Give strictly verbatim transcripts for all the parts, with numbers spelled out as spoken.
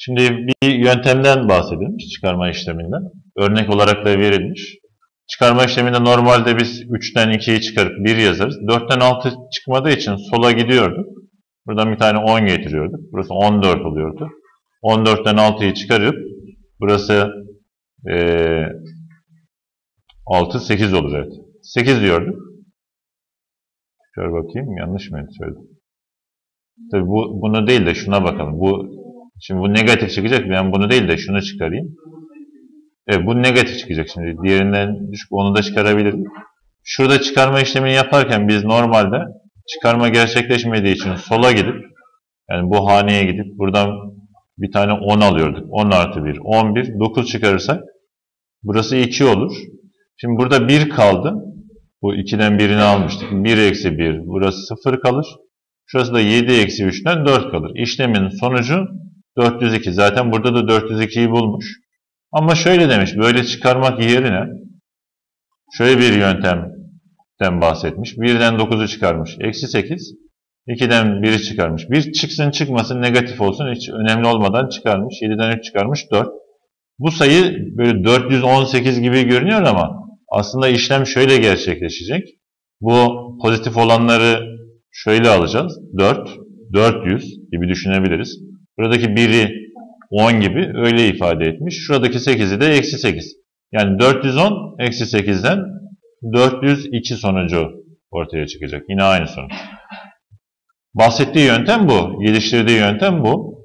Şimdi bir yöntemden bahsedilmiş çıkarma işleminden. Örnek olarak da verilmiş. Çıkarma işleminde normalde biz üçten ikiyi çıkarıp bir yazarız. dörtten altı çıkmadığı için sola gidiyorduk. Buradan bir tane on getiriyorduk. Burası on dört oluyordu. on dörtten altıyı çıkarıp burası ee, altı, sekiz olur, evet. sekiz diyorduk. Şöyle bakayım, yanlış mı söyledim? Tabii bu, bunu değil de şuna bakalım. Bu, şimdi bu negatif çıkacak. Ben bunu değil de şunu çıkarayım. Evet, bu negatif çıkacak şimdi. Diğerinden düşük, onu da çıkarabilirim. Şurada çıkarma işlemini yaparken biz normalde çıkarma gerçekleşmediği için sola gidip, yani bu haneye gidip buradan bir tane on alıyorduk. on artı bir, on bir. dokuz çıkarırsak burası iki olur. Şimdi burada bir kaldı. Bu ikiden birini almıştık. bir eksi bir. Burası sıfır kalır. Şurası da yedi eksi üçten dört kalır. İşlemin sonucu dört yüz iki. Zaten burada da dört yüz ikiyi bulmuş. Ama şöyle demiş. Böyle çıkarmak yerine şöyle bir yöntemden bahsetmiş. birden dokuzu çıkarmış. Eksi sekiz. ikiden biri çıkarmış. bir çıksın çıkmasın, negatif olsun, hiç önemli olmadan çıkarmış. yediden üç çıkarmış. dört. Bu sayı böyle dört yüz on sekiz gibi görünüyor ama aslında işlem şöyle gerçekleşecek. Bu pozitif olanları şöyle alacağız. dört, dört yüz gibi düşünebiliriz. Buradaki biri on gibi öyle ifade etmiş. Şuradaki sekizi de eksi sekiz. Yani dört yüz on eksi sekizden dört yüz iki sonucu ortaya çıkacak. Yine aynı sonuç. Bahsettiği yöntem bu. Geliştirdiği yöntem bu.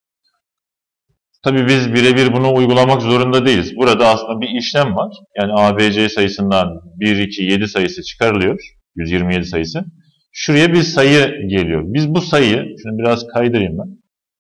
Tabii biz birebir bunu uygulamak zorunda değiliz. Burada aslında bir işlem var. Yani A B C sayısından bir, iki, yedi sayısı çıkarılıyor. yüz yirmi yedi sayısı. Şuraya bir sayı geliyor. Biz bu sayıyı, şunu biraz kaydırayım ben.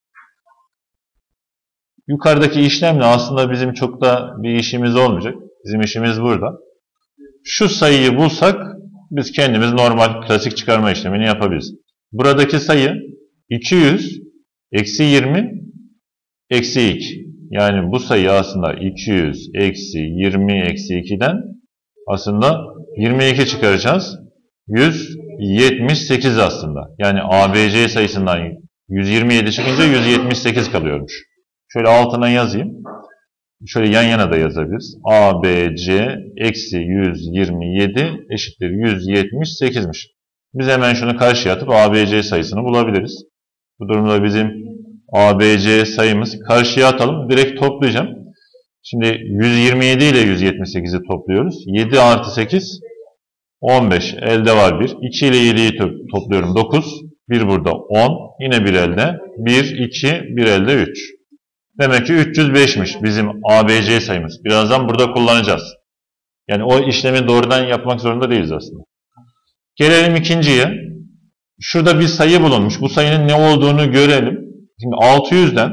Yukarıdaki işlemle aslında bizim çok da bir işimiz olmayacak. Bizim işimiz burada. Şu sayıyı bulsak biz kendimiz normal klasik çıkarma işlemini yapabiliriz. Buradaki sayı iki yüz eksi yirmi eksi iki. Yani bu sayı aslında iki yüz eksi yirmi eksi iki'den aslında yirmi iki çıkaracağız. yüz yetmiş sekiz aslında. Yani A B C sayısından yüz yirmi yedi çıkınca yüz yetmiş sekiz kalıyormuş. Şöyle altına yazayım. Şöyle yan yana da yazabiliriz. A B C eksi yüz yirmi yedi eşittir yüz yetmiş sekiz'miş. Biz hemen şunu karşıya atıp A B C sayısını bulabiliriz. Bu durumda bizim A B C sayımız, karşıya atalım. Direkt toplayacağım. Şimdi yüz yirmi yedi ile yüz yetmiş sekiz'i topluyoruz. yedi artı sekiz on beş. Elde var bir. iki ile yedi'yi topluyorum. dokuz. bir burada on. Yine bir elde. bir, iki, bir elde üç. Demek ki üç yüz beş'miş bizim A B C sayımız. Birazdan burada kullanacağız. Yani o işlemi doğrudan yapmak zorunda değiliz aslında. Gelelim ikinciye. Şurada bir sayı bulunmuş. Bu sayının ne olduğunu görelim. Şimdi altı yüz'den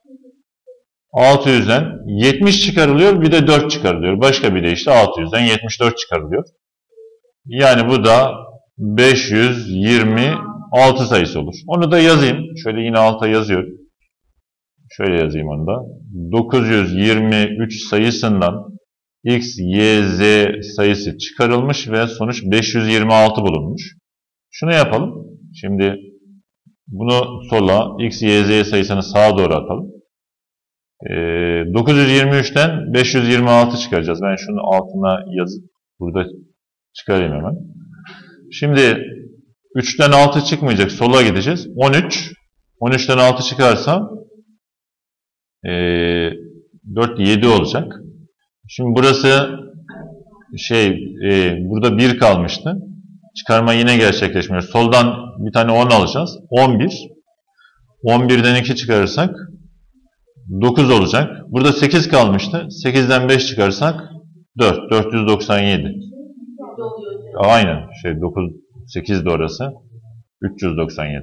altı yüz'den yetmiş çıkarılıyor, bir de dört çıkarılıyor. Başka bir de işte altı yüz'den yetmiş dört çıkarılıyor. Yani bu da beş yüz yirmi altı sayısı olur. Onu da yazayım. Şöyle yine alta yazıyorum. Şöyle yazayım onu da. dokuz yüz yirmi üç sayısından x, y, z sayısı çıkarılmış ve sonuç beş yüz yirmi altı bulunmuş. Şunu yapalım. Şimdi bunu sola, x, y, z sayısını sağa doğru atalım. Ee, dokuz yüz yirmi üç'ten beş yüz yirmi altı çıkaracağız. Ben şunu altına yazıp burada çıkarayım hemen. Şimdi üç'ten altı çıkmayacak. Sola gideceğiz. on üç. on üç'ten altı çıkarsa e, dört, yedi olacak. Şimdi burası şey e, burada bir kalmıştı. Çıkarma yine gerçekleşmiyor. Soldan bir tane on alacağız. on bir. on bir'den iki çıkarırsak dokuz olacak. Burada sekiz kalmıştı. sekiz'den beş çıkarsak dört. dört yüz doksan yedi. Aynen. Şey dokuz, sekiz de orası. üç yüz doksan yedi.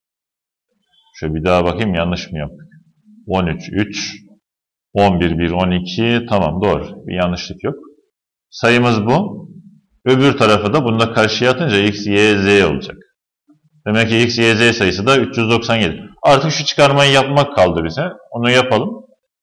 Şöyle bir daha bakayım, yanlış mı yaptık? on üç, üç. on bir, bir, on iki. Tamam, doğru. Bir yanlışlık yok. Sayımız bu. Öbür tarafı da bunu da karşıya atınca x, y, z olacak. Demek ki x, y, z sayısı da üç yüz doksan yedi. Artık şu çıkarmayı yapmak kaldı bize. Onu yapalım.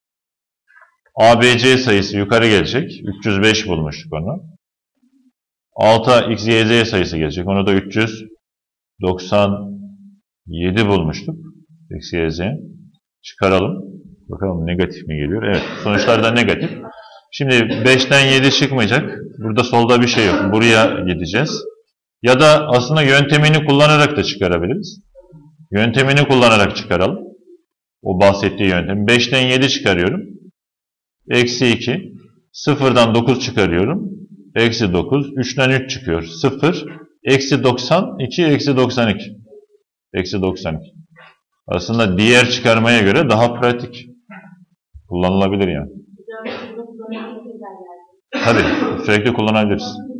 A B C sayısı yukarı gelecek. üç yüz beş bulmuştuk onu. Alta x, y, z sayısı gelecek. Onu da üç yüz doksan yedi bulmuştuk. X, y, z. Çıkaralım. Bakalım negatif mi geliyor? Evet, sonuçlar da negatif. Şimdi beşten yedi çıkmayacak. Burada solda bir şey yok. Buraya gideceğiz. Ya da aslında yöntemini kullanarak da çıkarabiliriz. Yöntemini kullanarak çıkaralım. O bahsettiği yöntem. beşten yedi çıkarıyorum. Eksi iki. sıfırdan dokuz çıkarıyorum. Eksi dokuz. üçten üç çıkıyor. sıfır. Eksi doksan iki. Eksi doksan iki. Eksi doksan iki. Aslında diğer çıkarmaya göre daha pratik. Kullanılabilir yani. Tabii. Sürekli kullanabiliriz.